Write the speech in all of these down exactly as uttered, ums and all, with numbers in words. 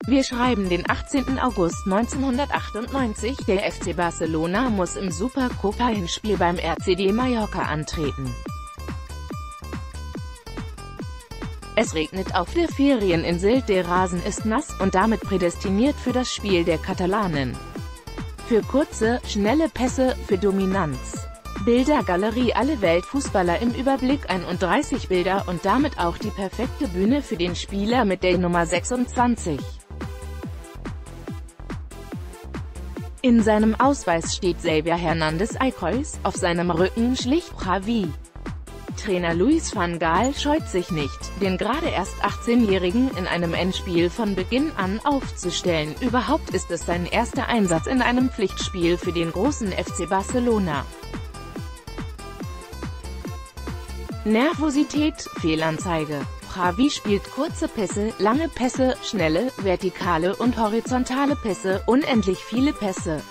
Wir schreiben den achtzehnten August neunzehnhundertachtundneunzig, der F C Barcelona muss im Supercopa-Hinspiel beim R C D Mallorca antreten. Es regnet auf der Ferieninsel, der Rasen ist nass und damit prädestiniert für das Spiel der Katalanen. Für kurze, schnelle Pässe, für Dominanz. Bildergalerie, alle Weltfußballer im Überblick, einunddreißig Bilder und damit auch die perfekte Bühne für den Spieler mit der Nummer sechsundzwanzig. In seinem Ausweis steht Xavier Hernández Icóis, auf seinem Rücken schlich Xavi. Trainer Louis van Gaal scheut sich nicht, den gerade erst achtzehnjährigen in einem Endspiel von Beginn an aufzustellen. Überhaupt ist es sein erster Einsatz in einem Pflichtspiel für den großen F C Barcelona. Nervosität, Fehlanzeige. Xavi spielt kurze Pässe, lange Pässe, schnelle, vertikale und horizontale Pässe, unendlich viele Pässe.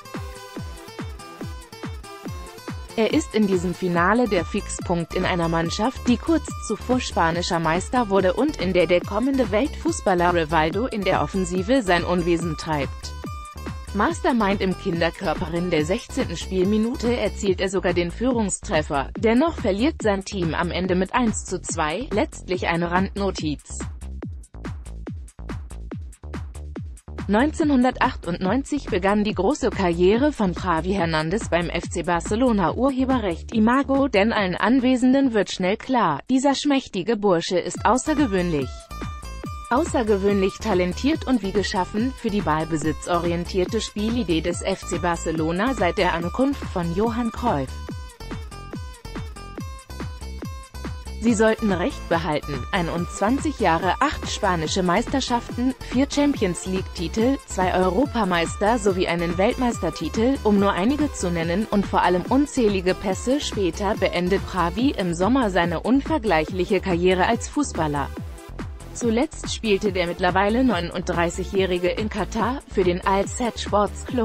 Er ist in diesem Finale der Fixpunkt in einer Mannschaft, die kurz zuvor spanischer Meister wurde und in der der kommende Weltfußballer Rivaldo in der Offensive sein Unwesen treibt. Mastermind im Kinderkörper. In der sechzehnten Spielminute erzielt er sogar den Führungstreffer, dennoch verliert sein Team am Ende mit eins zu zwei, letztlich eine Randnotiz. neunzehnhundertachtundneunzig begann die große Karriere von Xavi Hernández beim F C Barcelona. Urheberrecht Imago, denn allen Anwesenden wird schnell klar, dieser schmächtige Bursche ist außergewöhnlich. Außergewöhnlich talentiert und wie geschaffen für die ballbesitzorientierte Spielidee des F C Barcelona seit der Ankunft von Johann Cruyff. Sie sollten Recht behalten, einundzwanzig Jahre, acht spanische Meisterschaften, vier Champions-League-Titel, zwei Europameister sowie einen Weltmeistertitel, um nur einige zu nennen, und vor allem unzählige Pässe. Später beendet Xavi im Sommer seine unvergleichliche Karriere als Fußballer. Zuletzt spielte der mittlerweile neununddreißigjährige in Katar, für den Al-Sadd Sports Club.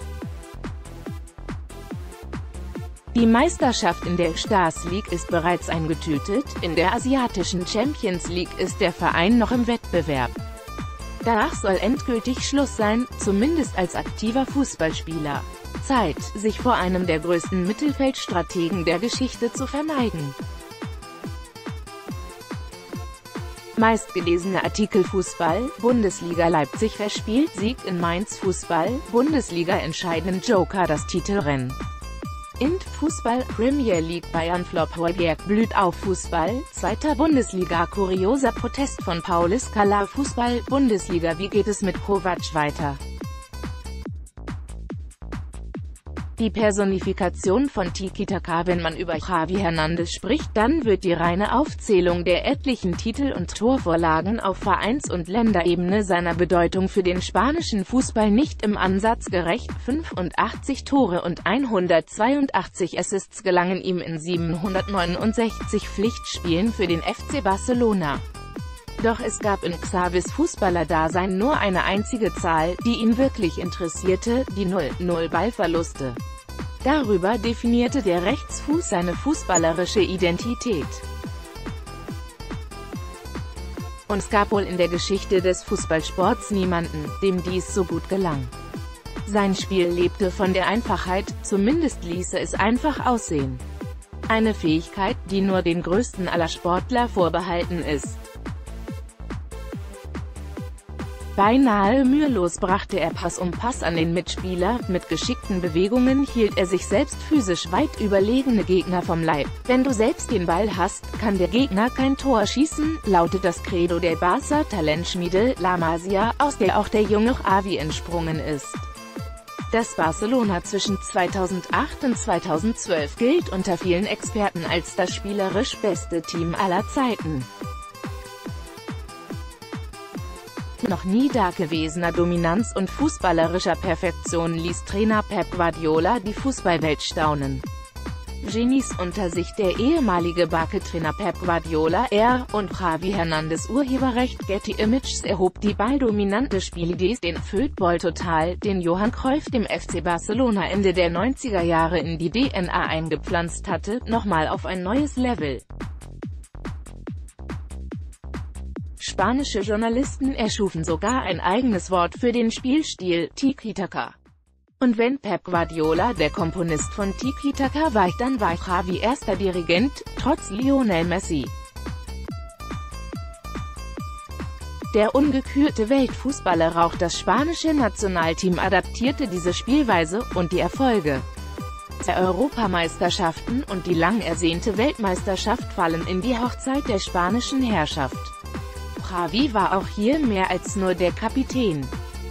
Die Meisterschaft in der Stars League ist bereits eingetütet, in der asiatischen Champions League ist der Verein noch im Wettbewerb. Danach soll endgültig Schluss sein, zumindest als aktiver Fußballspieler. Zeit, sich vor einem der größten Mittelfeldstrategen der Geschichte zu verneigen. Meistgelesene Artikel: Fußball, Bundesliga Leipzig verspielt Sieg in Mainz. Fußball, Bundesliga entscheidenden Joker das Titelrennen. Int Fußball, Premier League Bayern Flop Højbjerg blüht auf. Fußball, zweiter Bundesliga kurioser Protest von Paul Scala. Fußball, Bundesliga wie geht es mit Kovac weiter? Die Personifikation von Tiki-Taka. Wenn man über Xavi Hernández spricht, dann wird die reine Aufzählung der etlichen Titel und Torvorlagen auf Vereins- und Länderebene seiner Bedeutung für den spanischen Fußball nicht im Ansatz gerecht. fünfundachtzig Tore und hundertzweiundachtzig Assists gelangen ihm in siebenhundertneunundsechzig Pflichtspielen für den F C Barcelona. Doch es gab in Xavis Fußballerdasein nur eine einzige Zahl, die ihn wirklich interessierte: die Null. Null Ballverluste. Darüber definierte der Rechtsfuß seine fußballerische Identität. Und es gab wohl in der Geschichte des Fußballsports niemanden, dem dies so gut gelang. Sein Spiel lebte von der Einfachheit, zumindest ließ er es einfach aussehen. Eine Fähigkeit, die nur den größten aller Sportler vorbehalten ist. Beinahe mühelos brachte er Pass um Pass an den Mitspieler, mit geschickten Bewegungen hielt er sich selbst physisch weit überlegene Gegner vom Leib. Wenn du selbst den Ball hast, kann der Gegner kein Tor schießen, lautet das Credo der Barca-Talentschmiede La Masia, aus der auch der junge Xavi entsprungen ist. Das Barcelona zwischen zweitausendacht und zweitausendzwölf gilt unter vielen Experten als das spielerisch beste Team aller Zeiten. Noch nie dagewesener Dominanz und fußballerischer Perfektion ließ Trainer Pep Guardiola die Fußballwelt staunen. Genies unter sich: der ehemalige Barca-Trainer Pep Guardiola, er und Xavi Hernández. Urheberrecht Getty Images erhob die balldominante Spielidee, den Football Total, den Johann Cruyff dem F C Barcelona Ende der neunziger Jahre in die D N A eingepflanzt hatte, nochmal auf ein neues Level. Spanische Journalisten erschufen sogar ein eigenes Wort für den Spielstil, Tiki-Taka. Und wenn Pep Guardiola der Komponist von Tiki-Taka war, dann war Xavi erster Dirigent, trotz Lionel Messi. Der ungekürte Weltfußballer auch das spanische Nationalteam adaptierte diese Spielweise, und die Erfolge der Europameisterschaften und die lang ersehnte Weltmeisterschaft fallen in die Hochzeit der spanischen Herrschaft. Xavi war auch hier mehr als nur der Kapitän.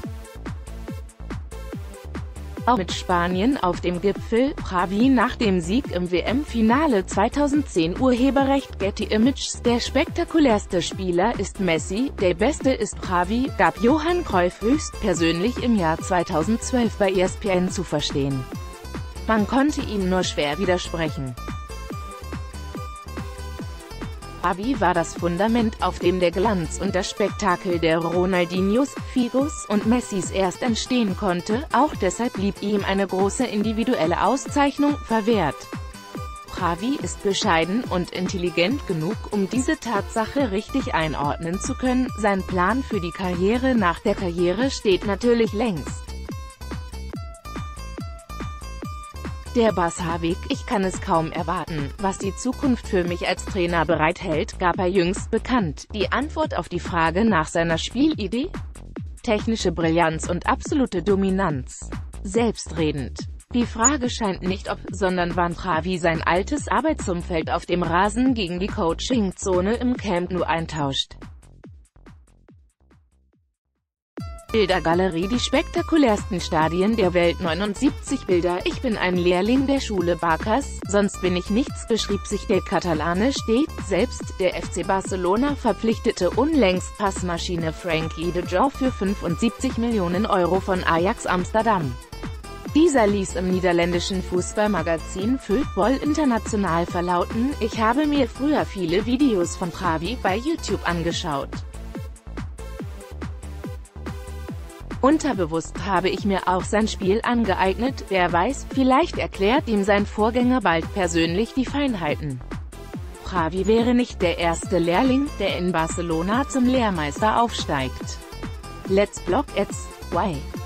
Auch mit Spanien auf dem Gipfel, Xavi nach dem Sieg im W M-Finale zweitausendzehn. Urheberrecht Getty Images. Der spektakulärste Spieler ist Messi, der beste ist Xavi, gab Johann Cruyff höchstpersönlich im Jahr zweitausendzwölf bei E S P N zu verstehen. Man konnte ihm nur schwer widersprechen. Xavi war das Fundament, auf dem der Glanz und das Spektakel der Ronaldinhos, Figos und Messis erst entstehen konnte, auch deshalb blieb ihm eine große individuelle Auszeichnung verwehrt. Xavi ist bescheiden und intelligent genug, um diese Tatsache richtig einordnen zu können. Sein Plan für die Karriere nach der Karriere steht natürlich längst. Der Barca-Weg, ich kann es kaum erwarten, was die Zukunft für mich als Trainer bereithält, gab er jüngst bekannt. Die Antwort auf die Frage nach seiner Spielidee? Technische Brillanz und absolute Dominanz. Selbstredend. Die Frage scheint nicht ob, sondern wann Xavi sein altes Arbeitsumfeld auf dem Rasen gegen die Coaching-Zone im Camp Nou eintauscht. Bildergalerie. Die spektakulärsten Stadien der Welt. neunundsiebzig Bilder. Ich bin ein Lehrling der Schule Barcas, sonst bin ich nichts, beschrieb sich der Katalane stets selbst. Der F C Barcelona verpflichtete unlängst Passmaschine Frenkie de Jong für fünfundsiebzig Millionen Euro von Ajax Amsterdam. Dieser ließ im niederländischen Fußballmagazin Football International verlauten: Ich habe mir früher viele Videos von Xavi bei YouTube angeschaut. Unterbewusst habe ich mir auch sein Spiel angeeignet, wer weiß, vielleicht erklärt ihm sein Vorgänger bald persönlich die Feinheiten. Xavi wäre nicht der erste Lehrling, der in Barcelona zum Lehrmeister aufsteigt. Let's Block Ads. Why?